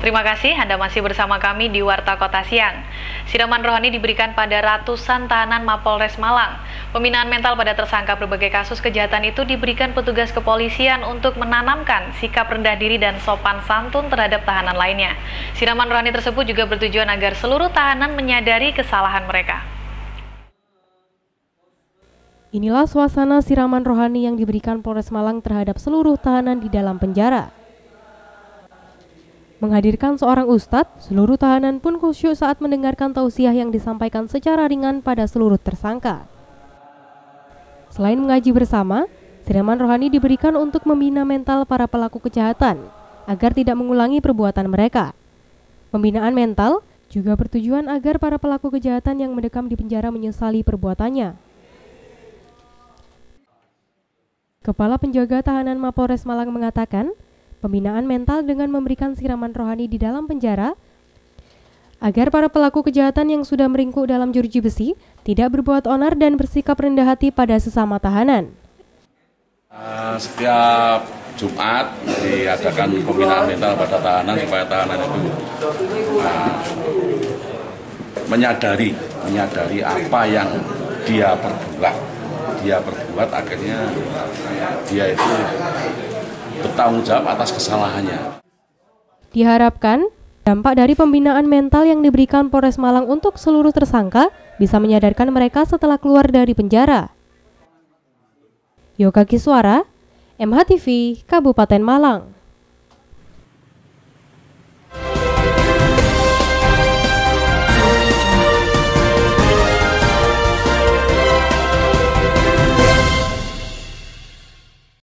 Terima kasih Anda masih bersama kami di Warta Kota Siang. Siraman rohani diberikan pada ratusan tahanan Mapolres Malang. Pembinaan mental pada tersangka berbagai kasus kejahatan itu diberikan petugas kepolisian untuk menanamkan sikap rendah diri dan sopan santun terhadap tahanan lainnya. Siraman rohani tersebut juga bertujuan agar seluruh tahanan menyadari kesalahan mereka. Inilah suasana siraman rohani yang diberikan Polres Malang terhadap seluruh tahanan di dalam penjara. Menghadirkan seorang ustadz, seluruh tahanan pun khusyuk saat mendengarkan tausiah yang disampaikan secara ringan pada seluruh tersangka. Selain mengaji bersama, siraman rohani diberikan untuk membina mental para pelaku kejahatan agar tidak mengulangi perbuatan mereka. Pembinaan mental juga bertujuan agar para pelaku kejahatan yang mendekam di penjara menyesali perbuatannya. Kepala Penjaga Tahanan Mapolres Malang mengatakan, pembinaan mental dengan memberikan siraman rohani di dalam penjara agar para pelaku kejahatan yang sudah meringkuk dalam jeruji besi tidak berbuat onar dan bersikap rendah hati pada sesama tahanan. Setiap Jumat diadakan pembinaan mental pada tahanan supaya tahanan itu menyadari apa yang dia perbuat akhirnya dia itu bertanggung jawab atas kesalahannya. Diharapkan dampak dari pembinaan mental yang diberikan Polres Malang untuk seluruh tersangka bisa menyadarkan mereka setelah keluar dari penjara. Yoga Kiswara, MHTV, Kabupaten Malang.